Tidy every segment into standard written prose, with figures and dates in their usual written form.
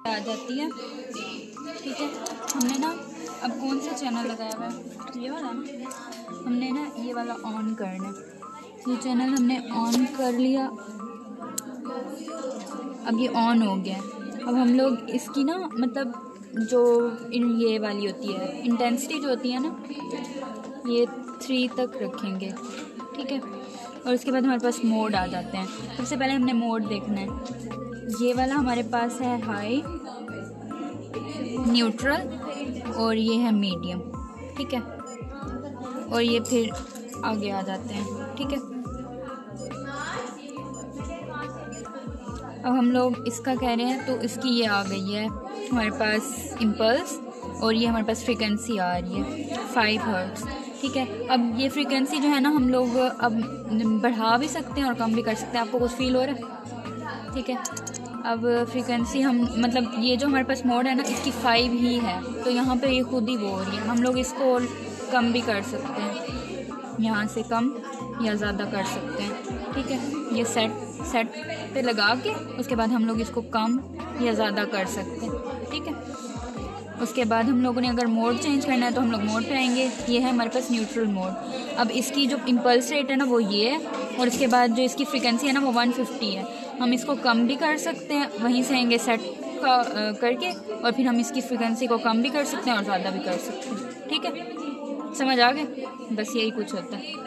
आ जाती है। ठीक है, हमने ना अब कौन सा चैनल लगाया हुआ है, ये वाला ना, हमने ना ये वाला ऑन करना है। ये चैनल हमने ऑन कर लिया, अब ये ऑन हो गया। अब हम लोग इसकी ना मतलब जो ये वाली होती है इंटेंसिटी जो होती है ना, ये 3 तक रखेंगे। ठीक है, और उसके बाद हमारे पास मोड आ जाते हैं। सबसे पहले हमने मोड देखना है। ये वाला हमारे पास है हाई, न्यूट्रल और ये है मीडियम। ठीक है, और ये फिर आगे आ जाते हैं। ठीक है, अब हम लोग इसका कह रहे हैं तो इसकी ये आ गई है हमारे पास इम्पल्स, और ये हमारे पास फ्रीक्वेंसी आ रही है 5 हर्ट्ज़। ठीक है, अब ये फ्रीक्वेंसी जो है ना हम लोग अब बढ़ा भी सकते हैं और कम भी कर सकते हैं। आपको कुछ फील हो रहा है? ठीक है, अब फ्रीक्वेंसी हम मतलब ये जो हमारे पास मोड है ना इसकी 5 ही है, तो यहाँ पे ये खुद ही वो हो रही है। हम लोग इसको कम भी कर सकते हैं, यहाँ से कम या ज़्यादा कर सकते हैं। ठीक है, ये सेट पे लगा के उसके बाद हम लोग इसको कम या ज़्यादा कर सकते हैं। ठीक है, उसके बाद हम लोगों ने अगर मोड चेंज करना है तो हम लोग मोड पे आएंगे। ये है हमारे पास न्यूट्रल मोड। अब इसकी जो इम्पल्स रेट है ना वो ये है, और इसके बाद जो इसकी फ्रीक्वेंसी है ना वो 150 है। हम इसको कम भी कर सकते हैं, वहीं से आएंगे सेट का करके, और फिर हम इसकी फ्रीक्वेंसी को कम भी कर सकते हैं और ज़्यादा भी कर सकते हैं। ठीक है, समझ आ गए? बस यही कुछ होता है।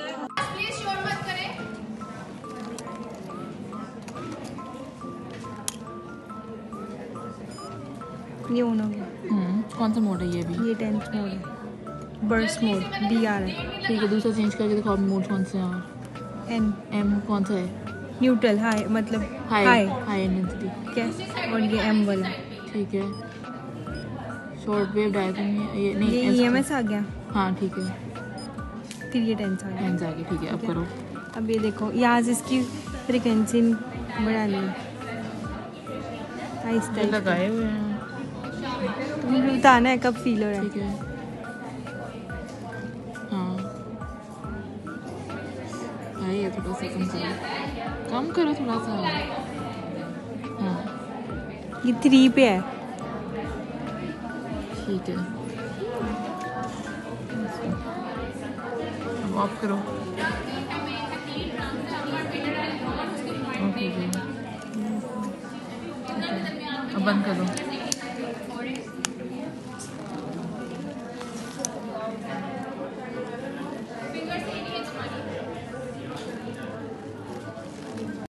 ये ऑन हो गया। कौन सा मोड है ये भी? ये 10th मोड है, बर्स्ट मोड BR है। ठीक है, दूसरा चेंज करके देखो। मोड कौन से हैं? M कौन सा है? न्यूट्रल हाई, मतलब हाई इंटेंसिटी। क्या, और ये M वाला। ठीक है, शॉर्ट वेव डायग्राम ये नहीं, ये EMS आ गया। हाँ ठीक है, फिर ये 10th आ गया। 10 आ गया। ठीक है, अब करो। अब ये देखो यहाँ से इसकी फ्रिक्वेंसी बढ़ानी है, आहिस्ता लगाए हुए हैं। तुम्हें बताना है कब फील हो रहा है। ठीक है, हाँ है थोड़ा सा कम करो थोड़ा सा। हाँ ये 3 पे है। ठीक है, अब ऑफ करो। ओके, अब बंद कर दो।